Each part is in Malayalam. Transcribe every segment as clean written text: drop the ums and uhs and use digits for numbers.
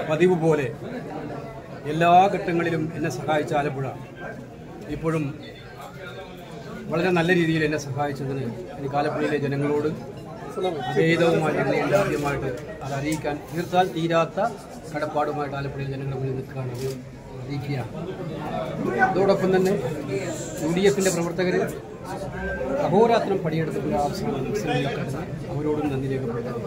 പതിവ് പോലെ എല്ലാ ഘട്ടങ്ങളിലും എന്നെ സഹായിച്ച ആലപ്പുഴ ഇപ്പോഴും വളരെ നല്ല രീതിയിൽ എന്നെ സഹായിച്ചതിന് എനിക്ക് ആലപ്പുഴയിലെ ജനങ്ങളോട് അഭേദവുമായിട്ട് ആദ്യമായിട്ട് അത് അറിയിക്കാൻ തീർത്താൽ തീരാത്ത കടപ്പാടുമായിട്ട് ആലപ്പുഴയിലെ ജനങ്ങളുടെ മുന്നിൽ നിൽക്കുകയാണ്, അത് അറിയിക്കുകയാണ്. അതോടൊപ്പം തന്നെ UDF-ന്റെ പ്രവർത്തകർ അഹോരാത്രം പണിയെടുത്തിട്ടുള്ള അവസരങ്ങളിലൊക്കെ അവരോടും നന്ദി രേഖപ്പെടുത്തുന്നു.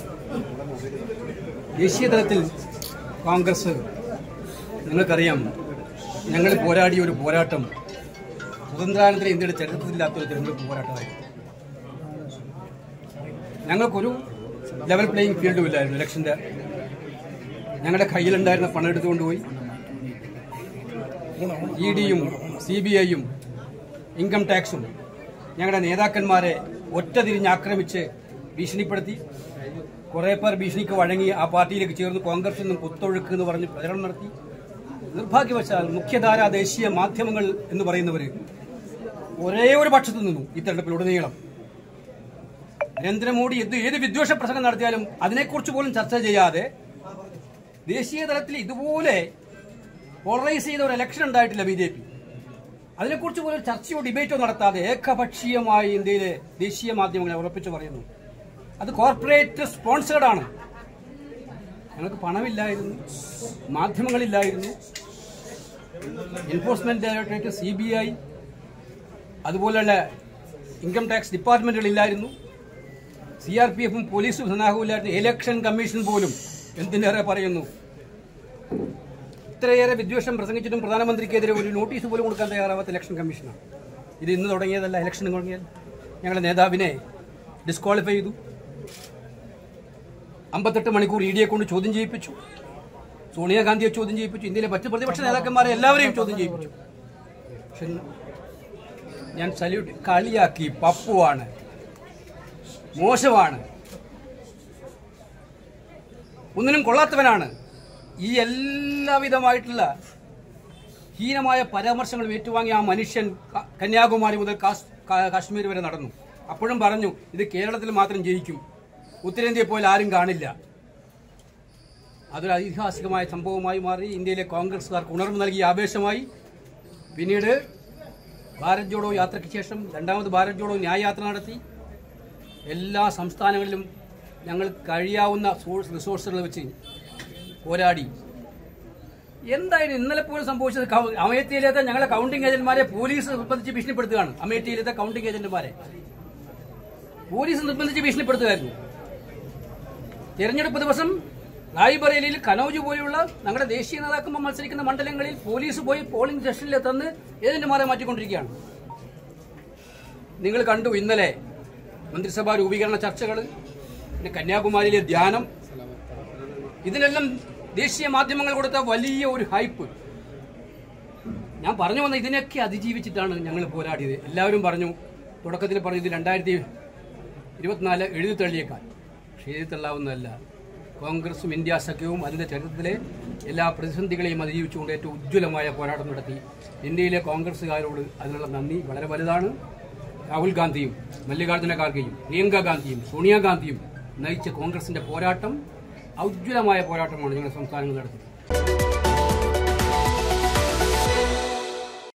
ദേശീയ തലത്തിൽ കോൺഗ്രസ് നിങ്ങൾക്കറിയാം, ഞങ്ങൾ പോരാടിയ ഒരു പോരാട്ടം സ്വതന്ത്രാനന്തര ഇന്ത്യയുടെ ചരിത്രത്തിലില്ലാത്തൊരു തിരഞ്ഞെടുപ്പ് പോരാട്ടമായിരുന്നു. ഞങ്ങൾക്കൊരു ലെവൽ പ്ലേയിങ് ഫീൽഡും ഇല്ലായിരുന്നു. ഇലക്ഷൻ്റെ ഞങ്ങളുടെ കയ്യിലുണ്ടായിരുന്ന പണം എടുത്തുകൊണ്ടുപോയി ED-യും CBI-യും ഇൻകം ടാക്സും ഞങ്ങളുടെ നേതാക്കന്മാരെ ഒറ്റതിരിഞ്ഞ് ആക്രമിച്ച് ഭീഷണിപ്പെടുത്തി. കുറേ പേർ ഭീഷണിക്ക് വഴങ്ങി ആ പാർട്ടിയിലേക്ക് ചേർന്ന് കോൺഗ്രസിൽ നിന്നും കുത്തൊഴുക്ക് എന്ന് പറഞ്ഞ് പ്രചരണം നടത്തി. നിർഭാഗ്യവശാൽ മുഖ്യധാര ദേശീയ മാധ്യമങ്ങൾ എന്ന് പറയുന്നവർ ഒരേ ഒരു പക്ഷത്തു നിന്നു ഈ തെരഞ്ഞെടുപ്പിലുടനീളം. നരേന്ദ്രമോദി ഏത് വിദ്വേഷ പ്രസംഗം നടത്തിയാലും അതിനെക്കുറിച്ച് പോലും ചർച്ച ചെയ്യാതെ ദേശീയ തലത്തിൽ ഇതുപോലെ പോളറൈസ് ചെയ്ത ഒരു ഇലക്ഷൻ ഉണ്ടായിട്ടില്ല BJP. അതിനെക്കുറിച്ച് പോലും ചർച്ചയോ ഡിബേറ്റോ നടത്താതെ ഏകപക്ഷീയമായി ഇന്ത്യയിലെ ദേശീയ മാധ്യമങ്ങളെ ഉറപ്പിച്ചു പറയുന്നു. അത് കോർപ്പറേറ്റ് സ്പോൺസേർഡാണ്. ഞങ്ങൾക്ക് പണമില്ലായിരുന്നു, മാധ്യമങ്ങളില്ലായിരുന്നു, എൻഫോഴ്സ്മെന്റ് ഡയറക്ടറേറ്റ്, CBI, അതുപോലെയുള്ള ഇൻകം ടാക്സ് ഡിപ്പാർട്ട്മെന്റുകളില്ലായിരുന്നു, CRPF-ഉം പോലീസും സന്നാഹവുമില്ലായിരുന്നു, ഇലക്ഷൻ കമ്മീഷൻ പോലും എന്തിനേറെ പറയുന്നു. ഇത്രയേറെ വിദ്വേഷം പ്രസംഗിച്ചിട്ടും പ്രധാനമന്ത്രിക്കെതിരെ ഒരു നോട്ടീസ് പോലും കൊടുക്കാൻ തയ്യാറാവാത്ത ഇലക്ഷൻ കമ്മീഷനാണ്. ഇത് ഇന്ന് തുടങ്ങിയതല്ല, ഇലക്ഷൻ തുടങ്ങിയാൽ ഞങ്ങളുടെ നേതാവിനെ ഡിസ്ക്വാളിഫൈ ചെയ്തു. 58 മണിക്കൂർ ED-യെ കൊണ്ട് ചോദ്യം ചെയ്യിപ്പിച്ചു. സോണിയാഗാന്ധിയെ ചോദ്യം ചെയ്യിപ്പിച്ചു. ഇന്ത്യയിലെ മറ്റ് പ്രതിപക്ഷ നേതാക്കന്മാരെ എല്ലാവരെയും ചോദ്യം ചെയ്യിപ്പിച്ചു. പക്ഷെ ഞാൻ സല്യൂട്ട് കളിയാക്കി, പപ്പുവാണ്, മോശമാണ്, ഒന്നിനും കൊള്ളാത്തവനാണ്, ഈ എല്ലാവിധമായിട്ടുള്ള ഹീനമായ പരാമർശങ്ങൾ ഏറ്റുവാങ്ങി ആ മനുഷ്യൻ കന്യാകുമാരി മുതൽ കാശ്മീർ വരെ നടന്നു. അപ്പോഴും പറഞ്ഞു ഇത് കേരളത്തിൽ മാത്രം ജയിക്കും, ഉത്തരേന്ത്യയെ പോലെ ആരും കാണില്ല. അതൊരു ഐതിഹാസികമായ സംഭവമായി മാറി. ഇന്ത്യയിലെ കോൺഗ്രസ്സുകാർക്ക് ഉണർവ് നൽകിയ ആവേശമായി. പിന്നീട് ഭാരത് ജോഡോ യാത്രയ്ക്ക് ശേഷം രണ്ടാമത് ഭാരത് ജോഡോ ന്യായയാത്ര നടത്തി. എല്ലാ സംസ്ഥാനങ്ങളിലും ഞങ്ങൾ കഴിയാവുന്ന റിസോഴ്സുകൾ വെച്ച് പോരാടി. എന്തായാലും ഇന്നലെ പോലും സംഭവിച്ചത് അമേഠിയിലത്തെ ഞങ്ങളെ കൗണ്ടിംഗ് ഏജന്റുമാരെ പോലീസ് നിർബന്ധിച്ച് ഭീഷണിപ്പെടുത്തുകയാണ്. അമേഠിയിലത്തെ കൗണ്ടിംഗ് ഏജന്റുമാരെ പോലീസ് നിർബന്ധിച്ച് ഭീഷണിപ്പെടുത്തുകയായിരുന്നു. തെരഞ്ഞെടുപ്പ് ദിവസം റായ്ബറേലിയിൽ കനൌജ് പോലെയുള്ള ഞങ്ങളുടെ ദേശീയ നേതാക്കന്മാർ മത്സരിക്കുന്ന മണ്ഡലങ്ങളിൽ പോലീസ് പോയി പോളിംഗ് സ്റ്റേഷനിലെത്തുന്ന ഏജന്റുമാരെ മാറ്റിക്കൊണ്ടിരിക്കുകയാണ്. നിങ്ങൾ കണ്ടു ഇന്നലെ മന്ത്രിസഭാ രൂപീകരണ ചർച്ചകൾ, പിന്നെ കന്യാകുമാരിയിലെ ധ്യാനം, ഇതിനെല്ലാം ദേശീയ മാധ്യമങ്ങൾ കൊടുത്ത വലിയ ഒരു ഹൈപ്പ്. ഞാൻ പറഞ്ഞു വന്ന ഇതിനൊക്കെ അതിജീവിച്ചിട്ടാണ് ഞങ്ങൾ പോരാടിയത്. എല്ലാവരും പറഞ്ഞു, തുടക്കത്തിൽ പറഞ്ഞു ഇത് 2024 എഴുതി തള്ളിയേക്കാൻ. പക്ഷേ എഴുതി തള്ളാവുന്നതല്ല. കോൺഗ്രസും ഇന്ത്യ സഖ്യവും അതിന്റെ ചരിത്രത്തിലെ എല്ലാ പ്രതിസന്ധികളെയും അതിജീവിച്ചുകൊണ്ട് ഏറ്റവും ഉജ്ജ്വലമായ പോരാട്ടം നടത്തി. ഇന്ത്യയിലെ കോൺഗ്രസുകാരോട് അതിനുള്ള നന്ദി വളരെ വലുതാണ്. രാഹുൽ ഗാന്ധിയും മല്ലികാർജ്ജുന ഖാർഗെയും പ്രിയങ്ക ഗാന്ധിയും സോണിയാഗാന്ധിയും നയിച്ച കോൺഗ്രസിന്റെ പോരാട്ടം ഔജ്വലമായ പോരാട്ടമാണ് ഞങ്ങളുടെ സംസ്ഥാനങ്ങൾ നടത്തിയത്.